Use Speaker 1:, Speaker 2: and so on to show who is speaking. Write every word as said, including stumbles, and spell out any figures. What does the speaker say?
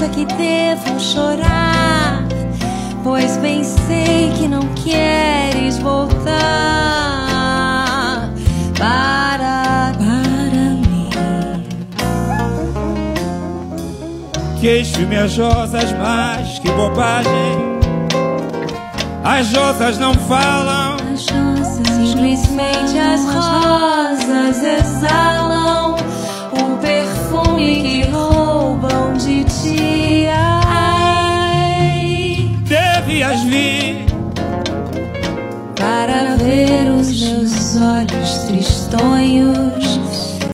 Speaker 1: acha que devo chorar? Pois bem sei que não queres voltar para, para mim.
Speaker 2: Queixo-me as rosas, mas que bobagem. As rosas não falam.
Speaker 1: As rosas, simplesmente as rosas exalam o perfume que roubam de ti. Ai,
Speaker 2: devias vir
Speaker 1: para ver os meus olhos tristonhos